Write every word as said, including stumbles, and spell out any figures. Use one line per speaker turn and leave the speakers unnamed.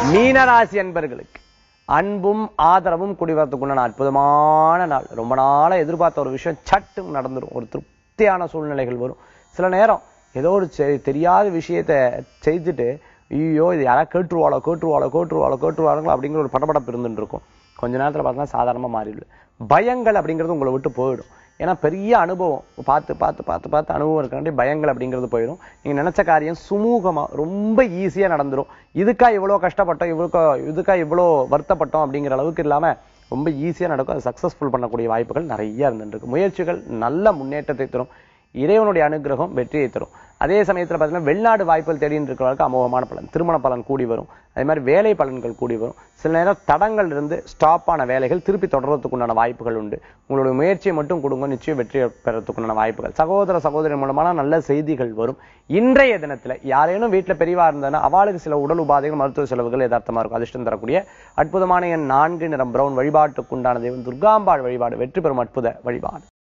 மீனராசி அன்பர்களுக்கு அன்பும் ஆதரவும் கூடி வரதுக்குண்டான அற்புதமான நாள். ரொம்ப நாளா எதிர்பார்த்த ஒரு விஷயம் சட்டும் நடந்துடும். ஒரு திருப்தியான சூழ்நிலைகள் வரும். சில நேரம் ஏதோ ஒரு தெரியாத விஷயத்த செய்துட்டு ஐயோ இது யாராவது கேட்டுருவாளோ கேட்டுருவாளோ கேட்டுருவாளோ கேட்டுருவாங்களோ அப்படிங்கிற ஒரு படபடப்பு இருந்துட்டு இருக்கும். கொஞ்ச நேரத்துல பார்த்தா சாதாரணமா மாறிடும். பயங்கள் அப்படிங்கிறது உங்களை விட்டு போயிடும். ஏன்னா பெரிய அனுபவம் பார்த்து பார்த்து பார்த்து பார்த்து அனுபவம் இருக்காண்டி பயங்கள் அப்படிங்கிறது போயிடும். நீங்க நினைச்ச காரியம் சுமூகமா ரொம்ப ஈஸியா நடந்துரும். இதுக்கா இவ்வளவு கஷ்டப்பட்டோம், இவ்வளோ இதுக்கா இவ்வளோ வருத்தப்பட்டோம் அப்படிங்கிற அளவுக்கு இல்லாம ரொம்ப ஈஸியா நடக்கும். அது சக்சஸ்ஃபுல் பண்ணக்கூடிய வாய்ப்புகள் நிறைய இருந்துருக்கு. முயற்சிகள் நல்ல முன்னேற்றத்தை தரும். இறைவனுடைய அனுகிரகம் வெற்றியை தரும். அதே சமயத்துல பார்த்தீங்கன்னா வெளிநாடு வாய்ப்புகள் தேடின்னு இருக்கிறவர்களுக்கு அமோகமான பலன், திருமண பலன் கூடி வரும். அதே மாதிரி வேலை பலன்கள் கூடி வரும். சில நேரம் தடங்கள் இருந்து ஸ்டாப் ஆன வேலைகள் திருப்பி தொடர்றதுக்கு உண்டான வாய்ப்புகள் உண்டு. உங்களுடைய முயற்சியை மட்டும் கொடுங்க, நிச்சயம் வெற்றி பெறத்துக்குண்டான வாய்ப்புகள். சகோதர சகோதரி மூலமான நல்ல செய்திகள் வரும். இன்றைய தினத்துல யாரேனும் வீட்டுல பெரியவா இருந்ததுன்னா அவளுக்கு சில உடல் உபாதைகள், மருத்துவ செலவுகள் யதார்த்தமா இருக்கும். அதிர்ஷ்டம் தரக்கூடிய அற்புதமான எண் நான்கு, நிறம் பிரவுன். வழிபாட்டுக்குண்டான தெய்வம் துர்காம்பாள் வழிபாடு. வெற்றி பெறும் அற்புத வழிபாடு.